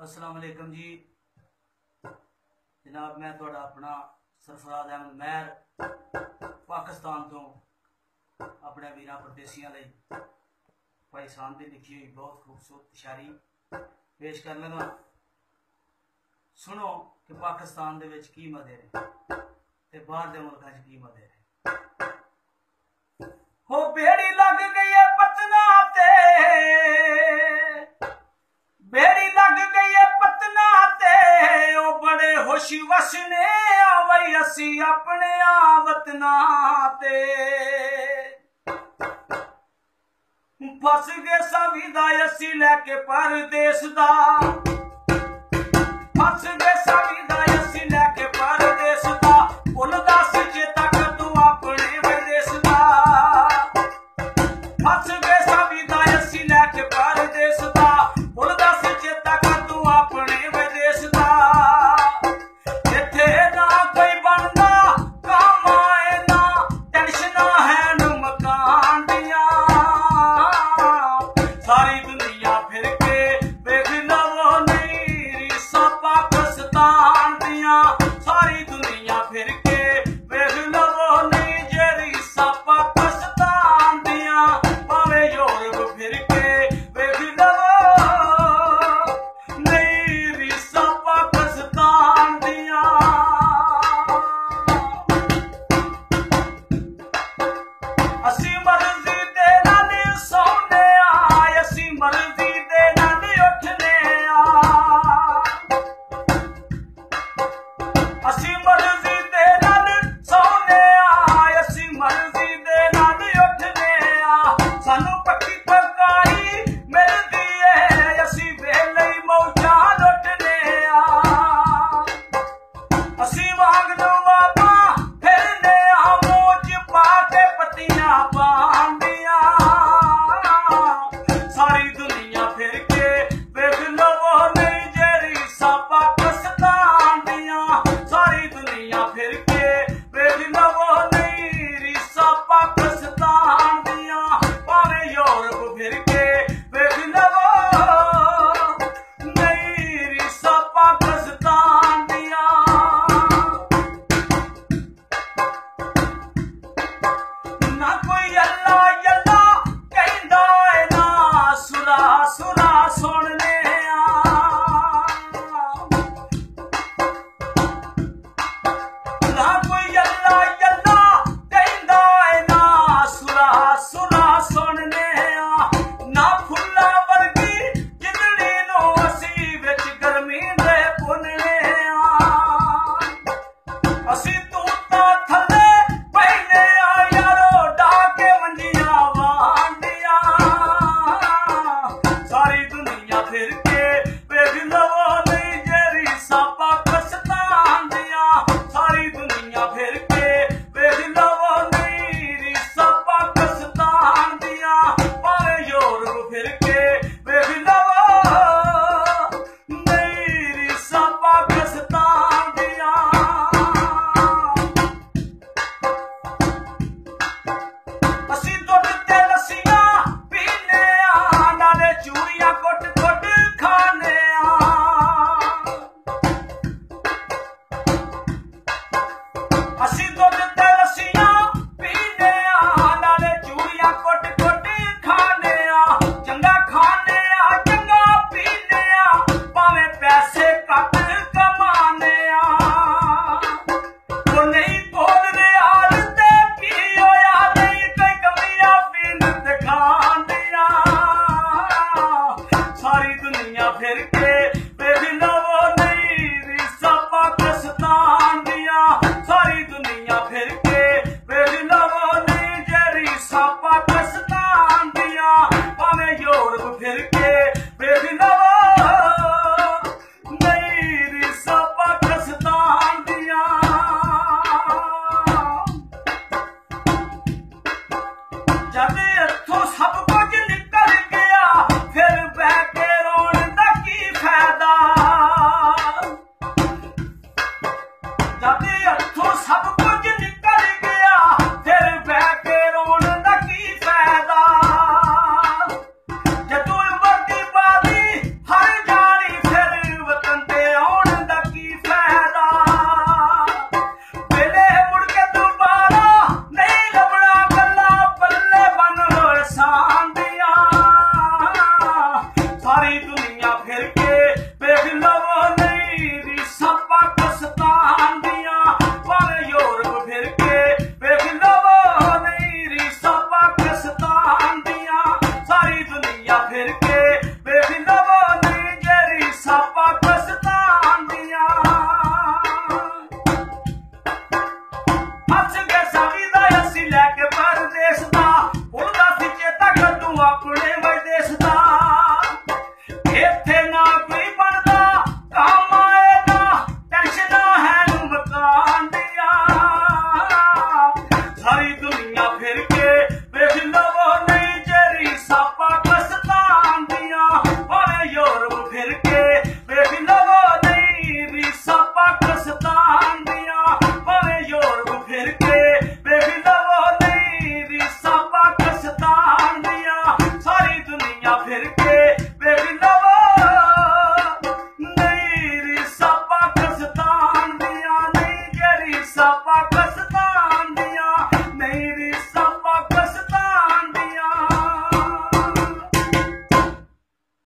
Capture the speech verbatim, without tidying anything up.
अस्सलाम वालेकुम जी जनाब, मैं तुहाडा अपना सरफराज अहमद महर पाकिस्तान तो अपने वीरां परदेसियां लई भाई साहब की लिखी हुई बहुत खूबसूरत शायरी पेश कर लगा। सुनो कि पाकिस्तान दे विच की मदे ने ते बाहर दे मुल्कां च की मदे ने। हो बेड़ी लग गई है पतना ते, बेड़ी लग गई है पतना ते, ओ बड़े होश वसने आवई असी अपने वतना ते। फस गए सविदा असी लैके परदेस दा, फस गए सविदा असी लैके परदेस दा, भुल दस चेता कर तू अपने विदेश दा। फस गए सविदा असी लैके परदेस दा, भुल दस चेता कर तू अपने विदेश दा। इत्थे ना कोई बनदा काम आए ना टेंशना है न मकान दिया। सारी दुनिया फिर के वेख लवो नहीं रीसा पाकिस्तान दिया। सारी दुनिया फिर के वेख लवो नहीं जे रीसा पाकिस्तान दिया। भावे यूरोप फिर के वेख लवो नहीं रीसा पाकिस्तान दिया। असी मर्जी दे नाल सौने आ, असी मर्जी दे नाल उठने आ। असी मर्जी दे नाल सौने आ, असी मर्जी दे नाल उठने आ। सानू पक्की पकाई मिलदी है, असी वेले मौजा लुटने आ। असी वांग नवाबा फिरने आ, मौज पा के पत्तियां पांदिया। सारी दुनिया फिर के वेख लवो नहीं जे रीसा पाकिस्तान दिया। सारी दुनिया फिर के वेख लवो नहीं रीसा पाकिस्तान दिया। भावे यूरोप फिर के वेख लवो नहीं रीसा पाकिस्तान दिया। ना कोई अल्लाह अल्लाह कहंदा है ना सुरा सुरा सुनने आ। ना कोई अल्लाह अल्लाह कहंदा है ना सुरा सुरा सुनने आ। ना फुल्ला वर्गी जिंदड़ी नो असी विच गर्मी दे पुनने आ। असी तूता थले पहले आ यारो डाके मंजिया वांडिया। सारी दुनिया फिर के वेख लवो नहीं जे रीसा पाकिस्तान दिया। सारी दुनिया फिर के वेख लवो नहीं रीसा पाकिस्तान दिया। भावे यूरोप फिर के वेख लवो नहीं रीसा पाकिस्तान दिया। असी दुध ते लस्सियां पीने आ, नाले चूरियां कुट कुट खाने आ। असी दुध ते लस्सियां पीने आ, नाले चूरियां कुट कुट खाने आ। चंगा दुनिया फिर के बेबिना वो नहीं जेरी सा पाकिस्तान दिया हस गए सावी दा अस्सी लैके परदेस दा भुलदा सी चेता कदू अपने विदेश दा इत्थे ना कोई बनदा काम आएगा टेंशना है मकान दिया सारी दुनिया फिर के बेबिना वो नहीं जेरी सा पाकिस्तान दिया भावे यूरोप फिर के बेबिना वो नहीं रीसा पाकिस्तान दिया भावे यूरोप फिर के बेबिना वो नहीं रीसा पाकिस्तान दिया सारी दुनिया फिर के बेबिना वो नहीं रीसा पाकिस्तान दिया नहीं जेरी सा पाकिस्तान